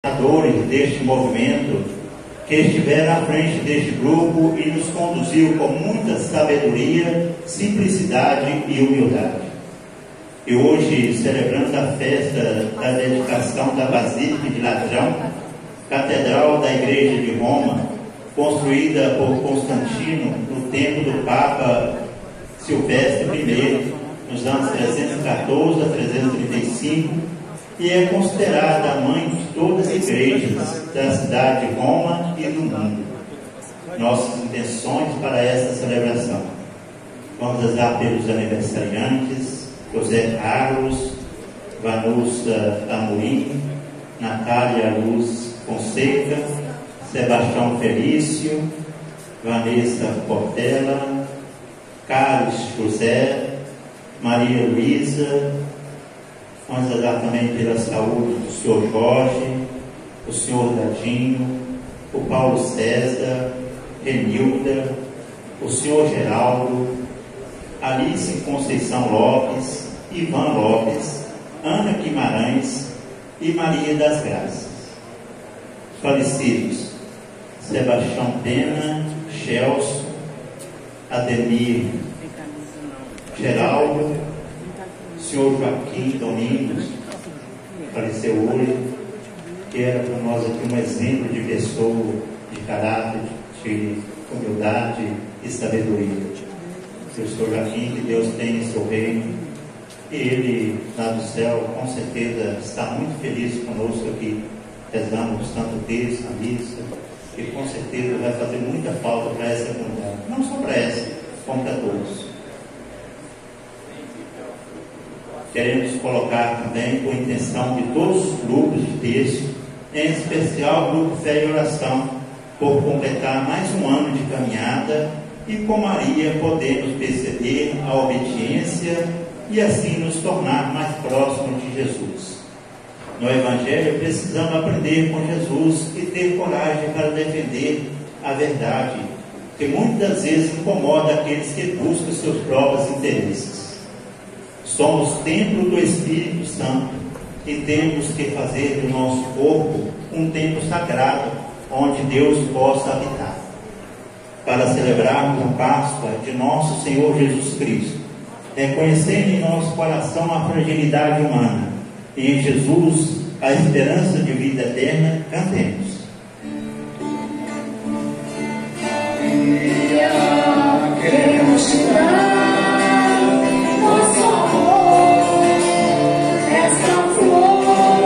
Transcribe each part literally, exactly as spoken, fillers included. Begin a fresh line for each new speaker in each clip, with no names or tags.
deste movimento, que estiveram à frente deste grupo e nos conduziu com muita sabedoria, simplicidade e humildade. E hoje celebramos a festa da dedicação da Basílica de Ladrão, Catedral da Igreja de Roma, construída por Constantino no tempo do Papa Silvestre I, nos anos trezentos e quatorze a trezentos e trinta e cinco, e é considerada a mãe de todas as igrejas da cidade de Roma e do mundo. Nossas intenções para essa celebração: vamos rezar pelos aniversariantes: José Carlos, Vanusa Amorim, Natália Luz Fonseca, Sebastião Felício, Vanessa Portela, Carlos José, Maria Luísa. Vamos rezar também pela saúde do senhor Jorge, o senhor Dadinho, o Paulo César, Renilda, o senhor Geraldo, Alice Conceição Lopes, Ivan Lopes, Ana Guimarães e Maria das Graças. Falecidos: Sebastião Pena, Chelso, Ademir Geraldo, senhor Joaquim Domingos, faleceu hoje, que era para nós aqui um exemplo de pessoa, de caráter, de humildade e sabedoria. O senhor Joaquim, que Deus tem em seu reino, e ele lá do céu, com certeza, está muito feliz conosco aqui. Rezamos tanto texto na missa, e com certeza vai fazer muita falta para essa comunidade, não só para essa, como para todos. Queremos colocar também com a intenção de todos os grupos de texto, em especial o grupo Fé e Oração, por completar mais um ano de caminhada, e com Maria podemos perceber a obediência e assim nos tornar mais próximos de Jesus. No Evangelho precisamos aprender com Jesus e ter coragem para defender a verdade, que muitas vezes incomoda aqueles que buscam seus próprios interesses. Somos templo do Espírito Santo e temos que fazer do nosso corpo um templo sagrado, onde Deus possa habitar. Para celebrarmos a Páscoa de nosso Senhor Jesus Cristo, reconhecendo em nosso coração a fragilidade humana e em Jesus a esperança de vida eterna, cantemos.
Maria, queremos te dar nosso amor, esta flor.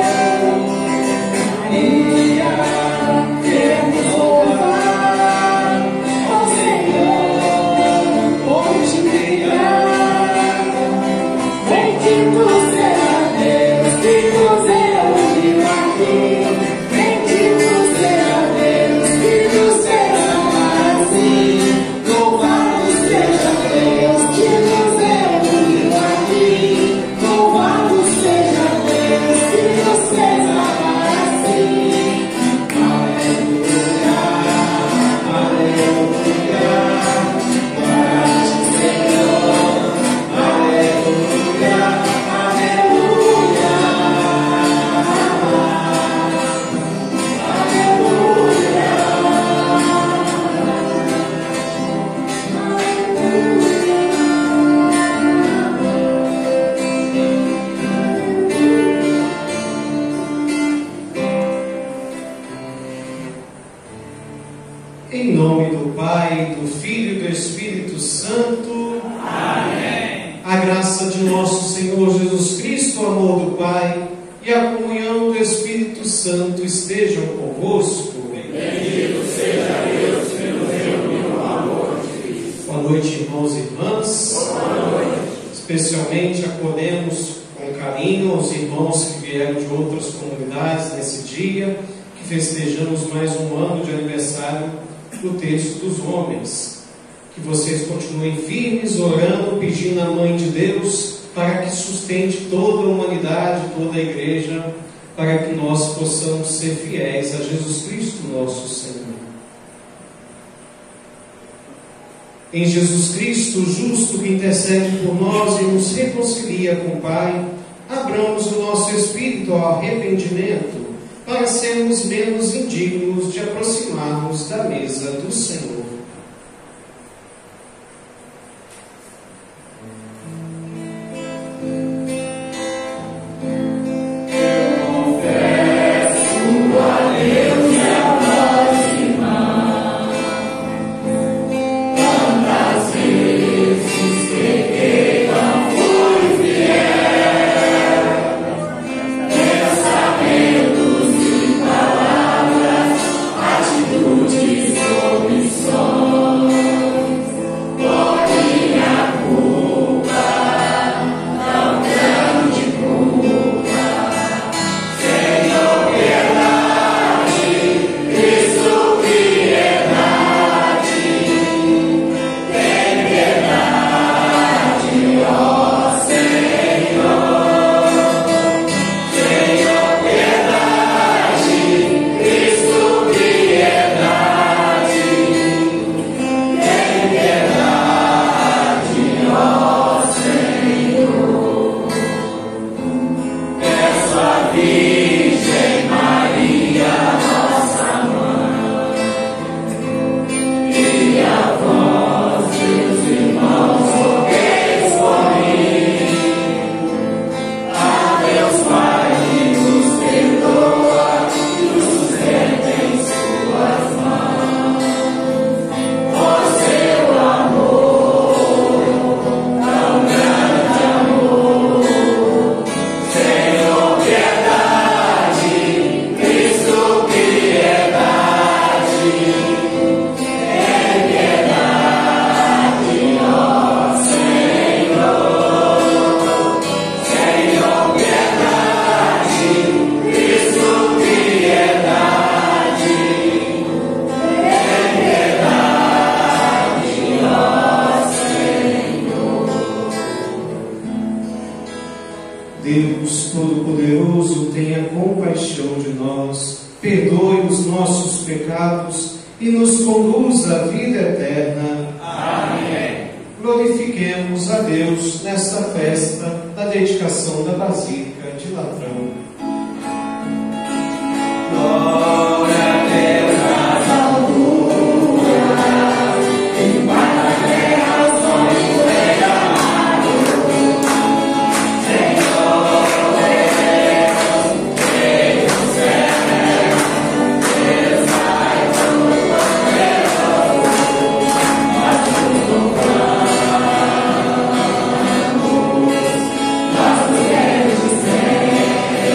Maria, queremos louvar ao Senhor, por te entregar. Bendito seja Deus que nos reuniu aqui. Bendito seja Deus que nos fez amar assim. Louvado seja Deus que nos reuniu aqui. Louvado seja Deus que nos fez amar assim. Aleluia, aleluia, glória Senhor. Aleluia, aleluia,
Em nome do Pai, do Filho e do Espírito Santo.
amém.
A graça de nosso Senhor Jesus Cristo, o amor do Pai e a comunhão do Espírito Santo estejam convosco.
Bendito seja Deus que nos reuniu no amor de Cristo.
Boa noite, irmãos e irmãs.
Boa noite.
Especialmente acolhemos com carinho os irmãos que vieram de outras comunidades nesse dia, que festejamos mais um ano de aniversário do Terço dos Homens. Que vocês continuem firmes, orando, pedindo à Mãe de Deus para que sustente toda a humanidade, toda a igreja, para que nós possamos ser fiéis a Jesus Cristo, nosso Senhor. Em Jesus Cristo, justo, que intercede por nós e nos reconcilia com o Pai, abramos o nosso espírito ao arrependimento para sermos menos indignos de aproximar-nos da mesa do Senhor.
Deus Todo-Poderoso, tenha compaixão de nós, perdoe os nossos pecados e nos conduza à vida eterna.
Amém.
Glorifiquemos a Deus nesta festa da dedicação da Basílica de Latrão. Glória a Deus nas alturas, embaixo da terra o sonho derramado. Senhor, Deus do céu, Deus Pai Todo-Poderoso, nós te louvamos, nós queremos dizer.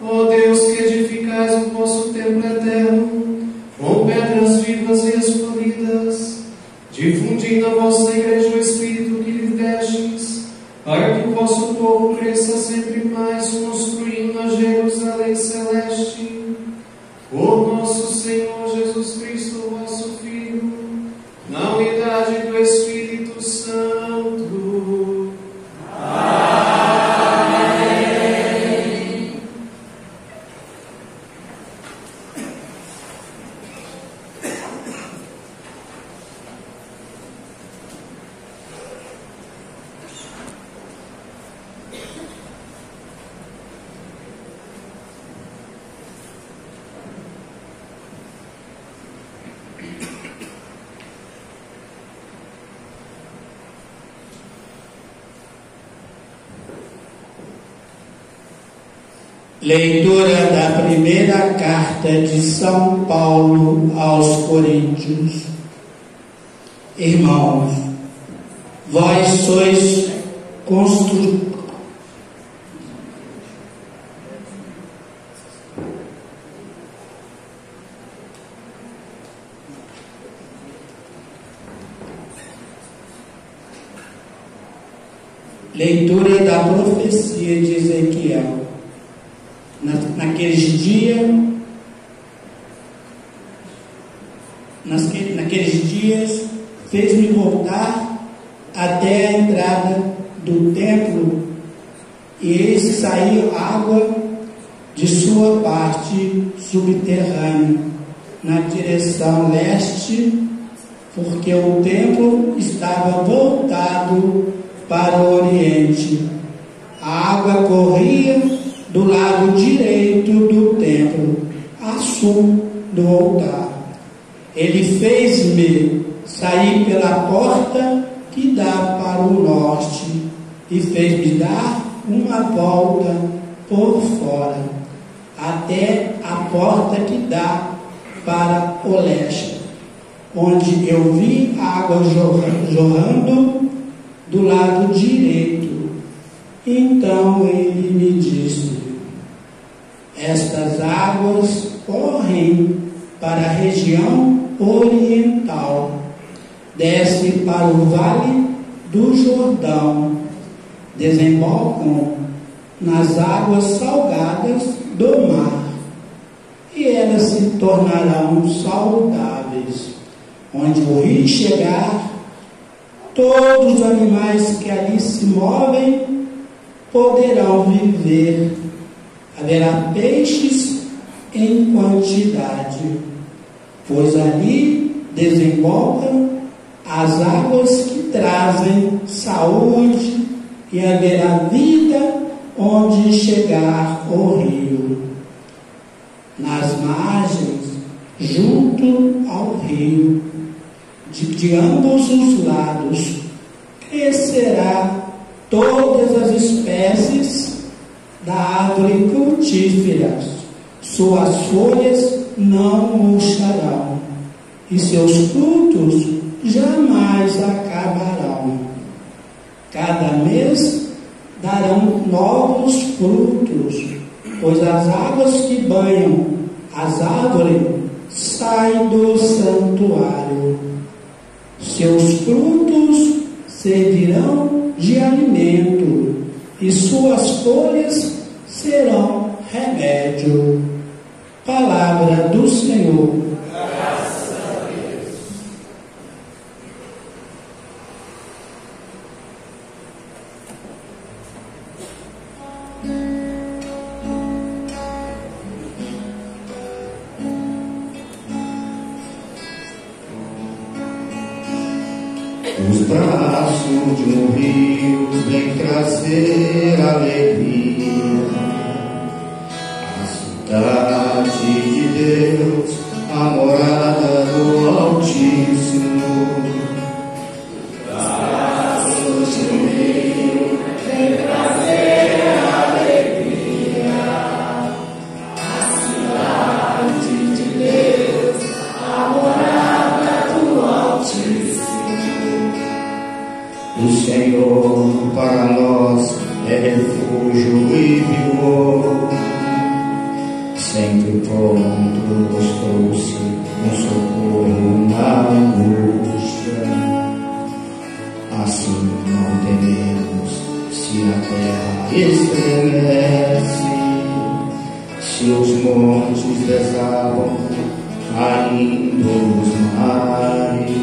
Ó Deus, que edificais o vosso templo eterno, com pedras vivas e escolhidas, difundi na vossa igreja o Espírito que lhe destes, para que o vosso povo cresça sempre mais, construindo a Jerusalém celeste. Por nosso Senhor Jesus Cristo, vosso Filho, na unidade do Espírito Santo. Amém.
Leitura da primeira carta de São Paulo aos Coríntios. Irmãos, vós sois constru... Leitura da profecia de Ezequiel. Na, naqueles dias, nas, naqueles dias, fez-me voltar até a entrada do templo, e eis que saiu água de sua parte subterrânea, na direção leste, porque o templo estava voltado para o oriente. A água corria do lado direito do templo, a sul do altar. Ele fez-me sair pela porta que dá para o norte e fez-me dar uma volta por fora, até a porta que dá para o leste, onde eu vi água jorrando do lado direito. Então ele me disse: estas águas correm para a região oriental, desce para o vale do Jordão, desembocam nas águas salgadas do mar, e elas se tornarão saudáveis. Onde o rio chegar, todos os animais que ali se movem poderão viver. Haverá peixes em quantidade, pois ali desembocam as águas que trazem saúde, e haverá vida onde chegar o rio. Nas margens, junto ao rio, de, de ambos os lados, crescerá todas as espécies da árvore frutífera, suas folhas não murcharão, e seus frutos jamais acabarão. Cada mês darão novos frutos, pois as águas que banham as árvores saem do santuário. Seus frutos servirão de alimento, e suas folhas serão remédio. Palavra do Senhor.
Graças a Deus.
Os braços de um rio vêm trazer alegria. A cidade de Deus, a morada do Altíssimo. Os braços de um rio vêm trazer alegria. A cidade de Deus, a morada do Altíssimo. O Senhor para nós é refúgio e vigor,
sempre pronto mostrou-se um socorro na angústia. Assim não tememos se a terra estremece, se os montes desabam, caindo nos mares.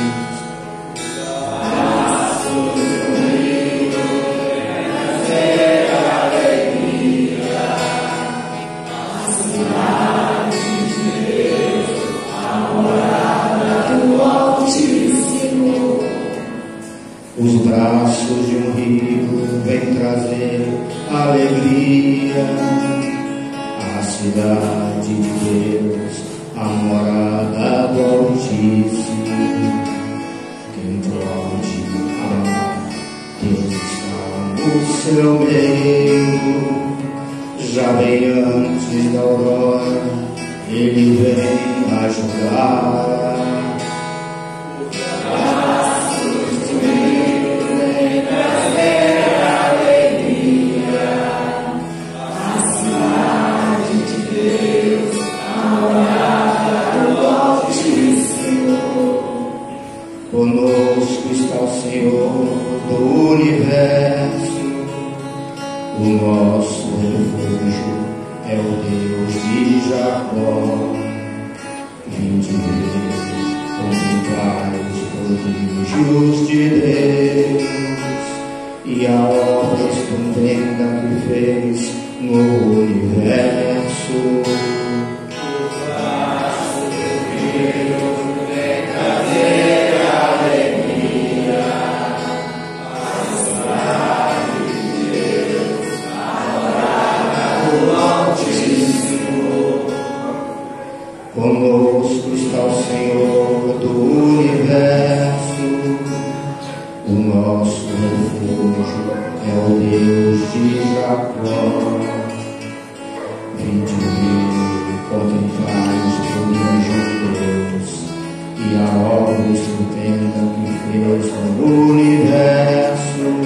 Os braços de um rio vêm trazer alegria à cidade de Deus, a morada do Altíssimo. Quem pode amar, Deus está no seu meio. Já bem antes da aurora, Ele vem ajudar. Conosco está o Senhor do universo, o nosso refúgio é o Deus de Jacó. Vinde ver, contemplai os prodígios de Deus e a obra estupenda que fez no universo. Conosco está o Senhor do universo, o nosso refúgio é o Deus de Jacó. Vinde ver, contemplai os prodígios de Deus e a obra estupenda que fez no universo.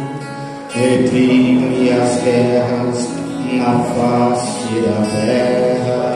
Reprime as guerras na face da terra.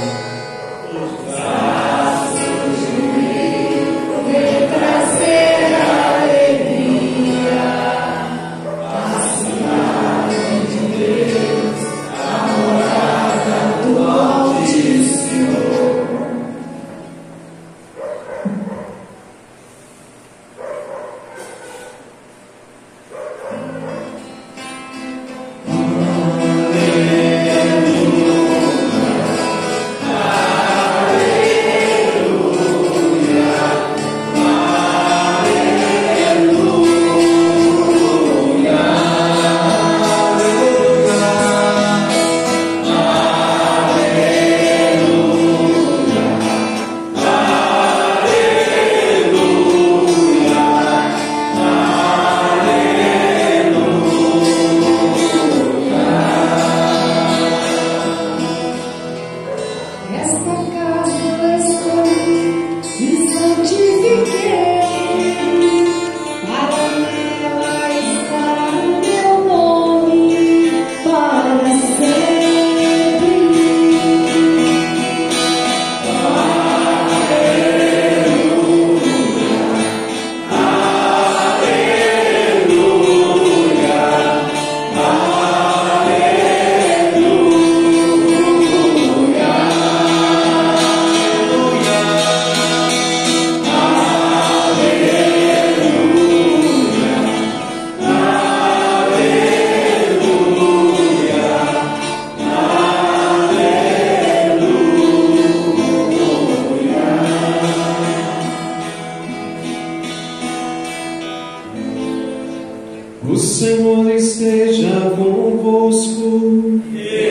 O Senhor esteja convosco.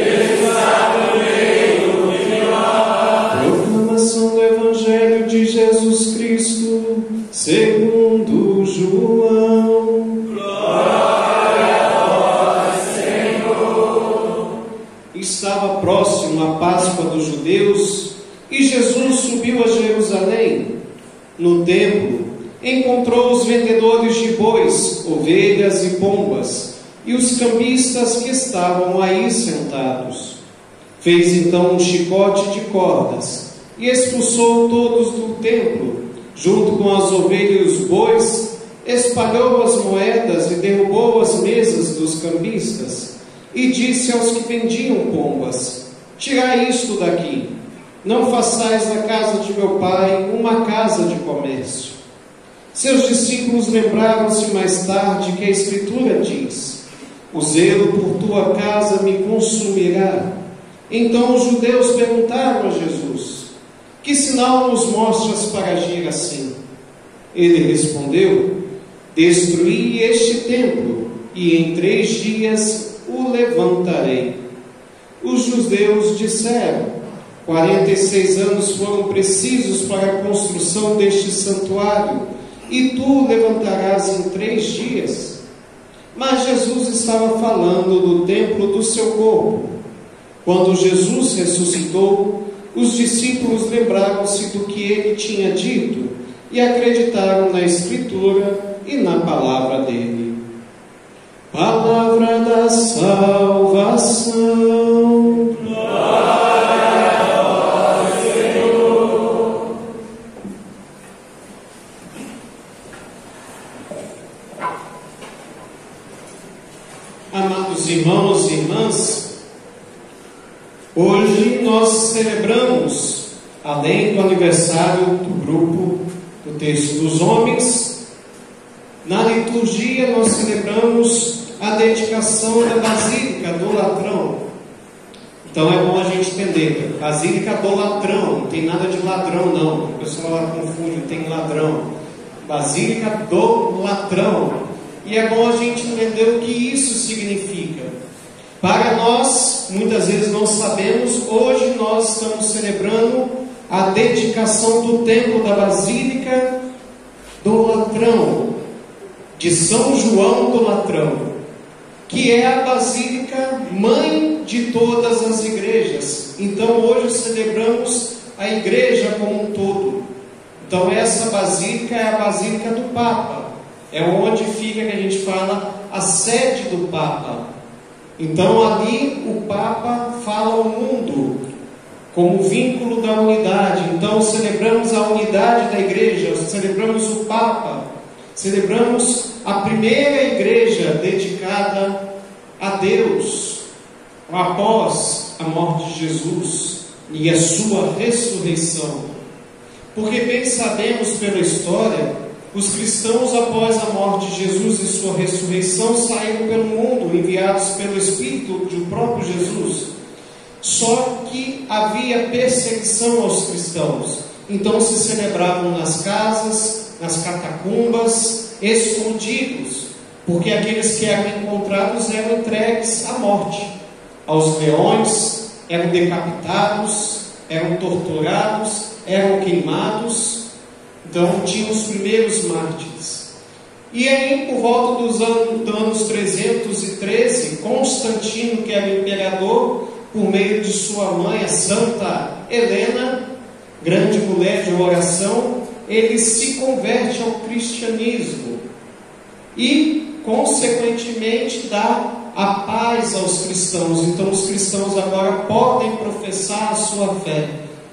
Proclamação do Evangelho de Jesus Cristo, segundo João.
Glória a vós, Senhor.
Estava próximo a Páscoa dos judeus e Jesus subiu a Jerusalém. No templo, encontrou os vendedores de bois, ovelhas e pombas, e os cambistas que estavam aí sentados. Fez então um chicote de cordas e expulsou todos do templo, junto com as ovelhas e os bois, espalhou as moedas e derrubou as mesas dos cambistas, e disse aos que vendiam pombas: tirai isto daqui, não façais da casa de meu pai uma casa de comércio. Seus discípulos lembraram-se mais tarde que a Escritura diz: o zelo por tua casa me consumirá. Então os judeus perguntaram a Jesus: que sinal nos mostras para agir assim? Ele respondeu: destruí este templo, e em três dias o levantarei. Os judeus disseram: quarenta e seis anos foram precisos para a construção deste santuário, e tu o levantarás em três dias? Mas Jesus estava falando do templo do seu corpo. Quando Jesus ressuscitou, os discípulos lembraram-se do que ele tinha dito e acreditaram na Escritura e na palavra dele. Palavra da salvação.
Glória ao Senhor.
Amados irmãos e irmãs, hoje nós celebramos, além do aniversário do grupo do Terço dos Homens, na liturgia nós celebramos a dedicação da Basílica do Latrão. Então é bom a gente entender, Basílica do Latrão, não tem nada de ladrão não, o pessoal lá confunde, não tem ladrão. Basílica do Latrão. E é bom a gente entender o que isso significa. Para nós, muitas vezes não sabemos, hoje nós estamos celebrando a dedicação do templo da Basílica do Latrão, de São João do Latrão, que é a Basílica mãe de todas as igrejas. Então hoje celebramos a igreja como um todo. Então essa Basílica é a Basílica do Papa, é onde fica, que a gente fala, a sede do Papa. Então ali o Papa fala ao mundo como vínculo da unidade. Então celebramos a unidade da igreja, celebramos o Papa, celebramos a primeira igreja dedicada a Deus após a morte de Jesus e a sua ressurreição. Porque bem sabemos pela história, os cristãos após a morte de Jesus e sua ressurreição saíram pelo mundo, enviados pelo Espírito do próprio Jesus. Só que havia perseguição aos cristãos, então se celebravam nas casas, nas catacumbas, escondidos, porque aqueles que eram encontrados eram entregues à morte, aos leões, eram decapitados, eram torturados, eram queimados. Então tinham os primeiros mártires. E aí, por volta dos anos, dos anos trezentos e treze, Constantino, que era o imperador, por meio de sua mãe, a Santa Helena, grande mulher de oração, ele se converte ao cristianismo e, consequentemente, dá a paz aos cristãos. Então os cristãos agora podem professar a sua fé.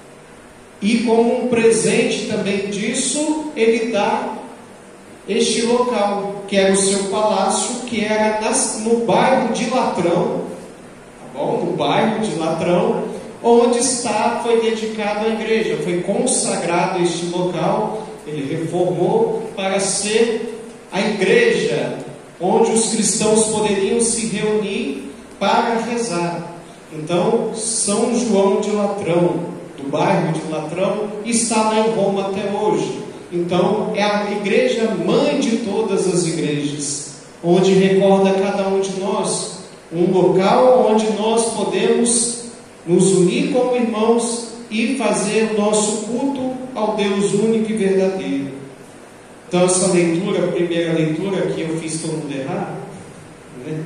E como um presente também disso, ele dá este local, que era o seu palácio, que era nas, no bairro de Latrão, tá bom? No bairro de Latrão, onde está, foi dedicado à igreja, foi consagrado este local, ele reformou para ser a igreja, onde os cristãos poderiam se reunir para rezar. Então, São João de Latrão, do bairro de Latrão, está lá em Roma até hoje. Então é a igreja mãe de todas as igrejas, onde recorda cada um de nós, um local onde nós podemos nos unir como irmãos e fazer o nosso culto ao Deus único e verdadeiro. Então essa leitura, a primeira leitura que eu fiz todo mundo errado, né?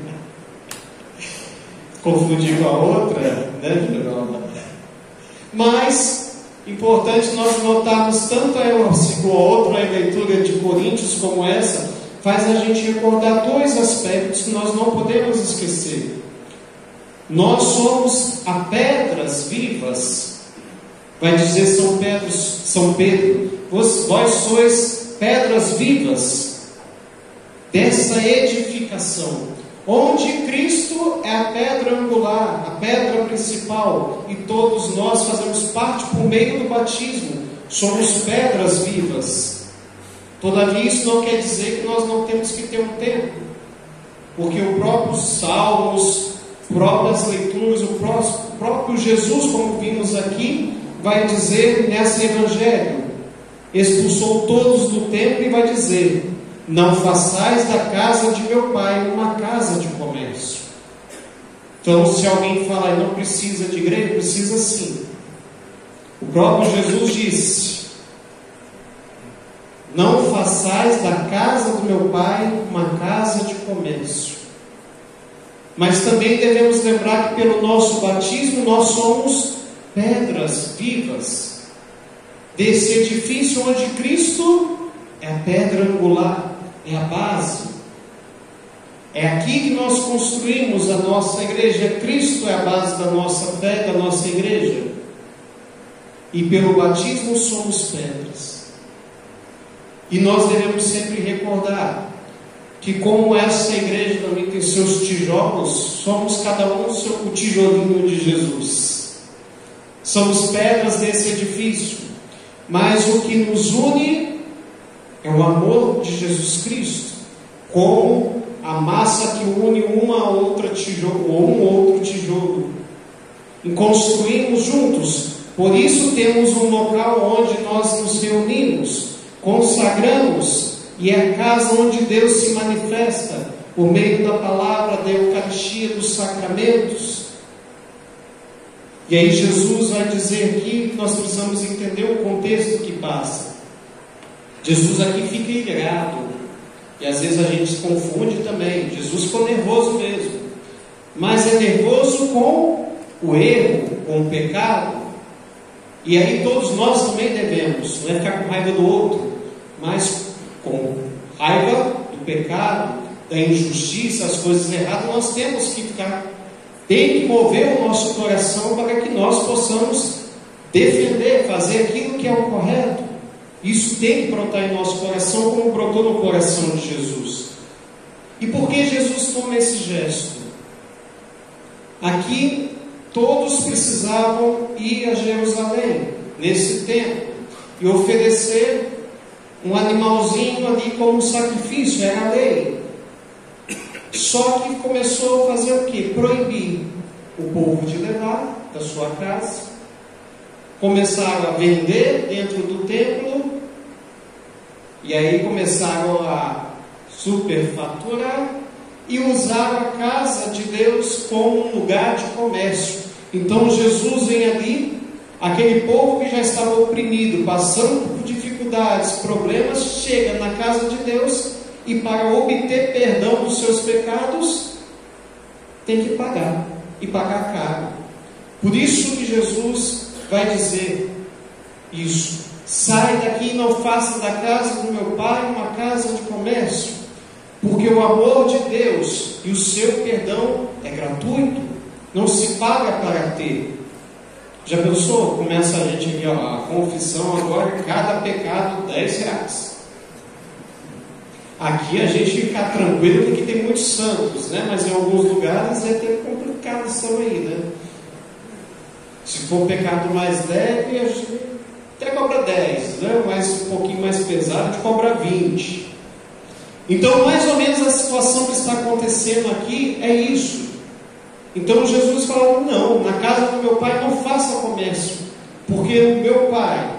Confundi com a outra, né, Jerônimo? Mas, importante nós notarmos tanto a outra leitura de Coríntios como essa, faz a gente recordar dois aspectos que nós não podemos esquecer. Nós somos a pedra vivas. Vai dizer São Pedro, São Pedro, vós, vós sois pedras vivas dessa edificação, onde Cristo é a pedra angular, a pedra principal, e todos nós fazemos parte por meio do batismo, somos pedras vivas. Todavia isso não quer dizer que nós não temos que ter um tempo, porque o próprio Salmos, próprias leituras, o próprio Jesus, como vimos aqui, vai dizer nesse Evangelho, expulsou todos do templo e vai dizer: não façais da casa de meu pai uma casa de comércio. Então, se alguém falar não precisa de igreja, precisa sim. O próprio Jesus disse: não façais da casa do meu pai uma casa de comércio. Mas também devemos lembrar que pelo nosso batismo nós somos pedras vivas desse edifício onde Cristo é a pedra angular, é a base. É aqui que nós construímos a nossa igreja. Cristo é a base da nossa fé, da nossa igreja. E pelo batismo somos pedras. E nós devemos sempre recordar que, como essa igreja também tem seus tijolos, somos cada um o tijolinho de Jesus. Somos pedras desse edifício, mas o que nos une é o amor de Jesus Cristo, como a massa que une uma a outra tijolo, ou um outro tijolo, e construímos juntos. Por isso temos um local onde nós nos reunimos, consagramos, e é a casa onde Deus se manifesta, por meio da palavra, da Eucaristia, dos sacramentos. E aí Jesus vai dizer aqui que nós precisamos entender o contexto que passa. Jesus aqui fica irado, e às vezes a gente se confunde também. Jesus ficou nervoso mesmo, mas é nervoso com o erro, com o pecado. E aí todos nós também devemos, não é ficar com raiva do outro, mas com raiva do pecado, da injustiça, as coisas erradas. Nós temos que ficar, tem que mover o nosso coração para que nós possamos defender, fazer aquilo que é o correto. Isso tem que brotar em nosso coração, como brotou no coração de Jesus. E por que Jesus toma esse gesto? Aqui todos precisavam ir a Jerusalém nesse tempo e oferecer um animalzinho ali como sacrifício, era a lei. Só que começou a fazer o quê? Proibir o povo de levar da sua casa. Começaram a vender dentro do templo, e aí começaram a superfaturar e usaram a casa de Deus como um lugar de comércio. Então Jesus vem ali, aquele povo que já estava oprimido, passando por dificuldades, problemas, chega na casa de Deus e, para obter perdão dos seus pecados, tem que pagar, e pagar caro. Por isso que Jesus vai dizer isso: sai daqui e não faça da casa do meu pai uma casa de comércio, porque o amor de Deus e o seu perdão é gratuito, não se paga para ter. Já pensou? Começa a gente aqui, ó, a confissão agora, cada pecado dez reais. Aqui a gente fica tranquilo porque tem muitos santos, né? Mas em alguns lugares é até complicação aí, né? Se for pecado mais leve, a gente até cobra dez, né? Mas um pouquinho mais pesado, a gente cobra vinte. Então, mais ou menos a situação que está acontecendo aqui é isso. Então Jesus falou: não, na casa do meu pai não faça comércio, porque o meu pai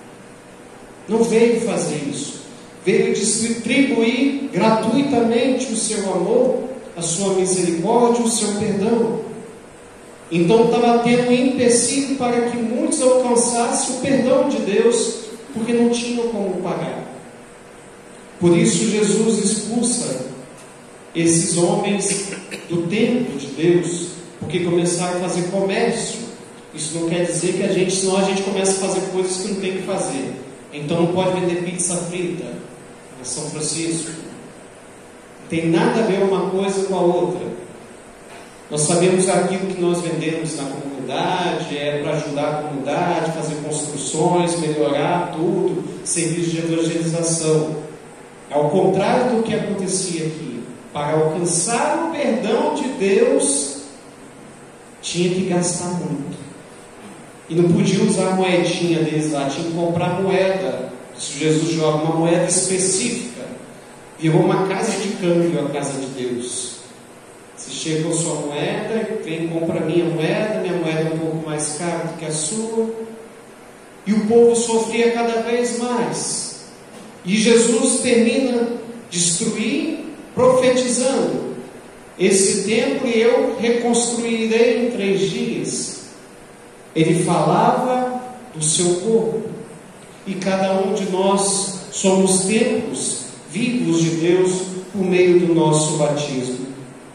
não veio fazer isso, veio distribuir gratuitamente o seu amor, a sua misericórdia, o seu perdão. Então estava tendo um empecilho para que muitos alcançassem o perdão de Deus, porque não tinham como pagar. Por isso Jesus expulsa esses homens do templo de Deus, porque começaram a fazer comércio. Isso não quer dizer que a gente, senão a gente começa a fazer coisas que não tem que fazer. Então não pode vender pizza frita em São Francisco. Não tem nada a ver uma coisa com a outra. Nós sabemos aquilo que nós vendemos na comunidade. comunidade, é para ajudar a comunidade, fazer construções, melhorar tudo, serviço de evangelização. Ao contrário do que acontecia aqui, para alcançar o perdão de Deus, tinha que gastar muito. E não podia usar a moedinha deles lá, tinha que comprar moeda. Se Jesus joga uma moeda específica, virou uma casa de câmbio a casa de Deus. Você chega com a sua moeda, vem e compra a minha moeda, minha moeda é um pouco mais cara do que a sua. E o povo sofria cada vez mais. E Jesus termina destruir, profetizando: esse templo eu reconstruirei em três dias. Ele falava do seu corpo. E cada um de nós somos templos vivos de Deus por meio do nosso batismo.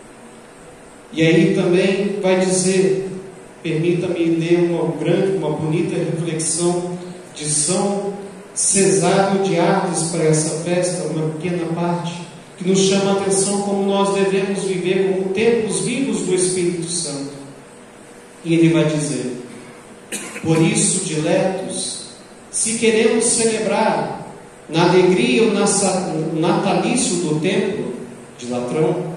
E aí também vai dizer, permita-me ler uma grande, uma bonita reflexão de São Cesário de Arles para essa festa, uma pequena parte, que nos chama a atenção como nós devemos viver como templos vivos do Espírito Santo. E ele vai dizer: por isso, diletos, se queremos celebrar na alegria o natalício do templo de Latrão,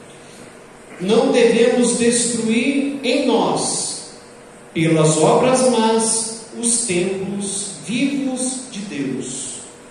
não devemos destruir em nós, pelas obras más, os templos vivos de Deus.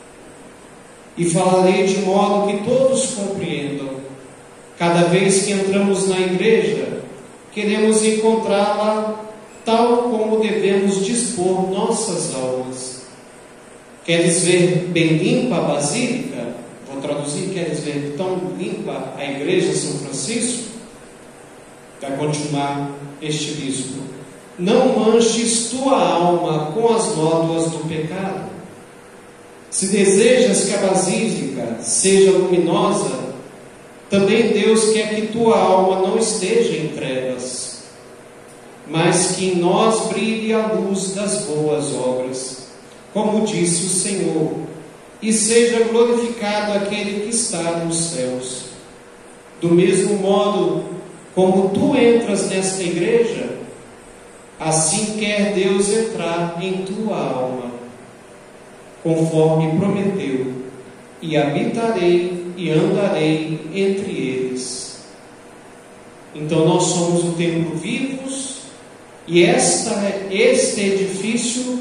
E falarei de modo que todos compreendam. Cada vez que entramos na igreja, queremos encontrá-la tal como devemos dispor nossas almas. Queres ver bem limpa a basílica? Vou traduzir: queres ver tão limpa a igreja São Francisco? Vai continuar este bispo: não manches tua alma com as nódoas do pecado. Se desejas que a basílica seja luminosa, também Deus quer que tua alma não esteja em trevas, mas que em nós brilhe a luz das boas obras, como disse o Senhor, e seja glorificado aquele que está nos céus. Do mesmo modo como tu entras nesta igreja, assim quer Deus entrar em tua alma, conforme prometeu: e habitarei e andarei entre eles. Então nós somos o templo vivos, e esta, este edifício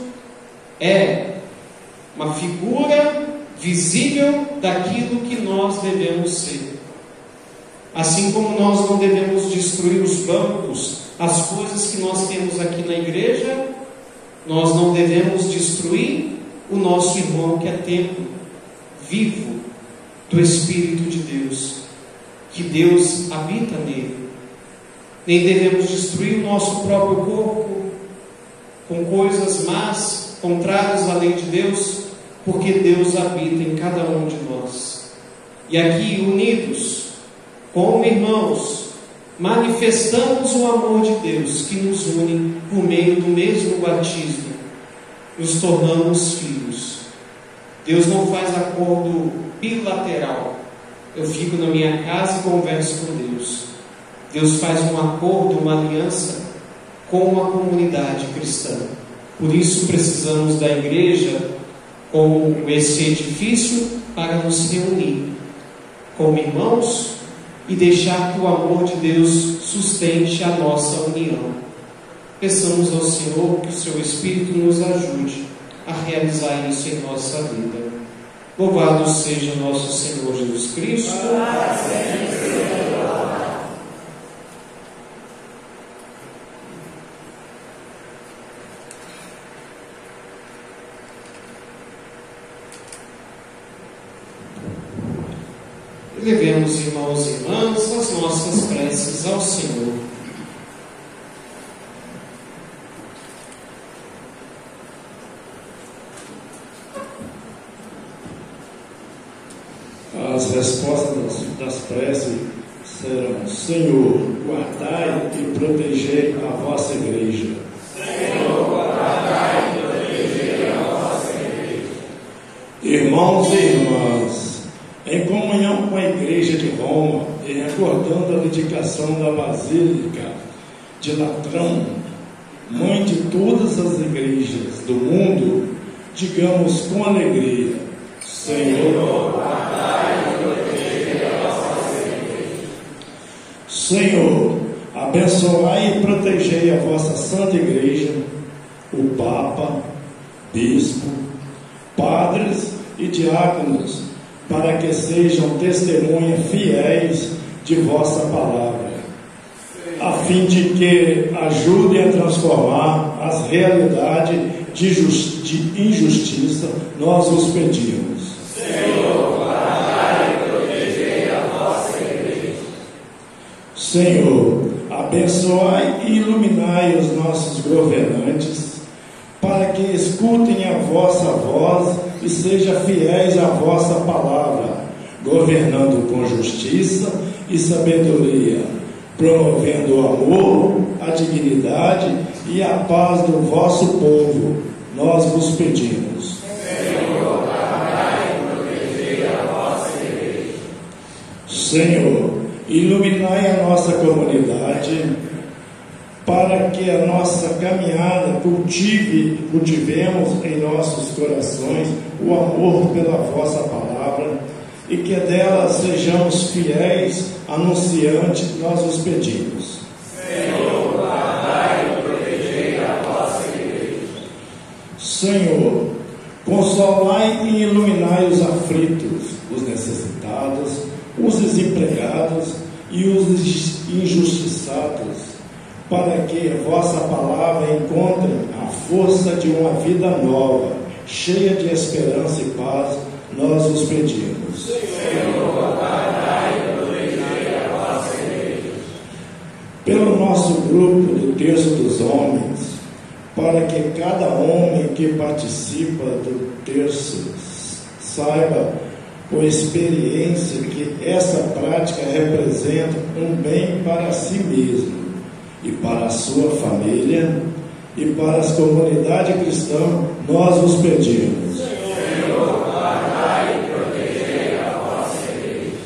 é uma figura visível daquilo que nós devemos ser. Assim como nós não devemos destruir os bancos, as coisas que nós temos aqui na igreja, nós não devemos destruir o nosso irmão que é templo vivo do Espírito de Deus, que Deus habita nele. Nem devemos destruir o nosso próprio corpo com coisas más, contrárias à lei de Deus, porque Deus habita em cada um de nós. E aqui, unidos como irmãos, manifestamos o amor de Deus que nos une por meio do mesmo batismo, nos tornamos filhos. Deus não faz acordo bilateral. Eu fico na minha casa e converso com Deus. Deus faz um acordo, uma aliança com a comunidade cristã. Por isso precisamos da igreja como esse edifício para nos reunir como irmãos e deixar que o amor de Deus sustente a nossa união. Peçamos ao Senhor que o seu Espírito nos ajude a realizar isso em nossa vida. Louvado seja nosso Senhor Jesus Cristo. Levemos, irmãos e irmãs, as nossas preces ao Senhor.
As respostas das, das preces serão: Senhor, guardai e protegei a vossa igreja.
Senhor, guardai e protegei a vossa igreja.
Irmãos e irmãs, em comunhão com a Igreja de Roma e recordando a dedicação da Basílica de Latrão, mãe de todas as igrejas do mundo, digamos com alegria: Senhor, guardai e protegei a vossa igreja. Senhor, abençoai e protegei a vossa santa igreja, o Papa, Bispo, padres e diáconos, para que sejam testemunhas fiéis de vossa palavra, a fim de que ajudem a transformar as realidades de, just, de injustiça. Nós os pedimos.
Senhor, guardai e protegei a vossa igreja.
Senhor, abençoai e iluminai os nossos governantes, para que escutem a vossa voz e sejam fiéis à vossa palavra, governando com justiça e sabedoria, promovendo o amor, a dignidade e a paz do vosso povo. Nós vos pedimos.
Senhor, guardai e protegei a vossa igreja.
Senhor, iluminai a nossa comunidade, para que a nossa caminhada cultive, cultivemos em nossos corações o amor pela vossa palavra, e que dela sejamos fiéis anunciantes. Nós os pedimos.
Senhor, guardai e protegei a vossa igreja.
Senhor, consolai e iluminai os aflitos, os necessitados, os desempregados e os injustiçados, para que a vossa palavra encontre a força de uma vida nova, cheia de esperança e paz. Nós os pedimos.
Senhor, guardai e protegei a vossa igreja.
Pelo nosso grupo do Terço dos Homens, para que cada homem que participa do terço saiba com experiência que essa prática representa um bem para si mesmo e para a sua família e para as comunidades cristãs. Nós os pedimos.
Senhor, guardai e protegei a vossa igreja.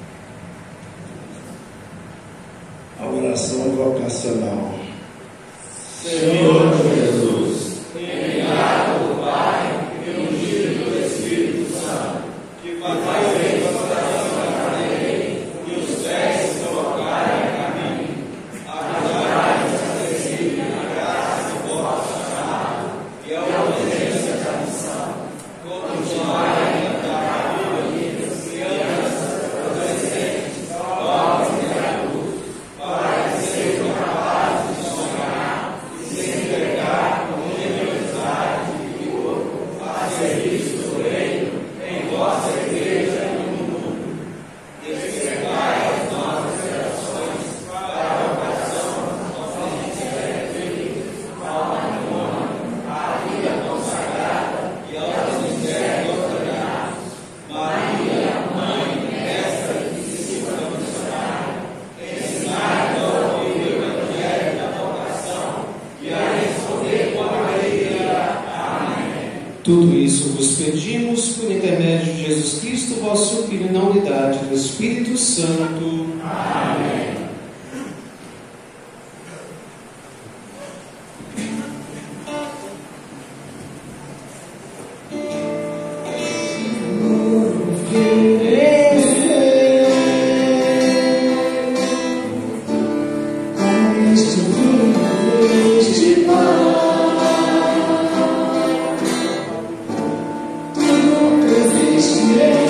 A oração vocacional.
Senhor Jesus, enviado do Pai e ungido do Espírito Santo, que fazeis os corações arderem e os pés se colocarem a caminho, ajudai-nos a seguir na graça do vosso chamado e a obediência da missão. Continuai a cantar vidas, crianças, adolescentes, jovens e adultos, para que sejam capazes de sonhar e se entregar com generosidade e vigor a serviço do reino em vossa igreja e no mundo. Despertai as novas gerações para a vocação conforme é Filho, ao matrimônio, à vida consagrada e aos mistérios ordenados. Maria, Mãe, Mestra e discípula missionária, ensinai-nos a ouvir o Evangelho da vocação e a responder com alegria. Amém.
Tudo isso vos pedimos por intermédio de Jesus Cristo, vosso Filho, na unidade do Espírito Santo.
Amém.
Tudo existe.